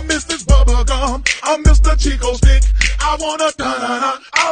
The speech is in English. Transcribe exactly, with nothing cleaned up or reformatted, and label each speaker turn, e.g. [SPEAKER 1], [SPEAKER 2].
[SPEAKER 1] I'm Missus Bubblegum, I'm Mister Chico Stick. I wanna da da da.